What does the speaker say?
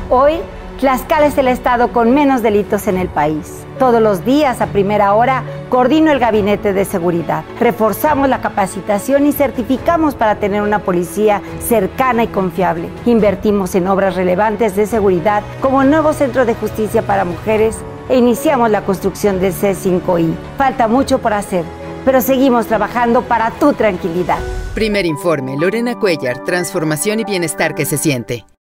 Hoy, Tlaxcala es el estado con menos delitos en el país. Todos los días, a primera hora, coordino el Gabinete de Seguridad. Reforzamos la capacitación y certificamos para tener una policía cercana y confiable. Invertimos en obras relevantes de seguridad, como el nuevo Centro de Justicia para Mujeres, e iniciamos la construcción del C5I. Falta mucho por hacer, pero seguimos trabajando para tu tranquilidad. Primer informe, Lorena Cuellar, transformación y bienestar que se siente.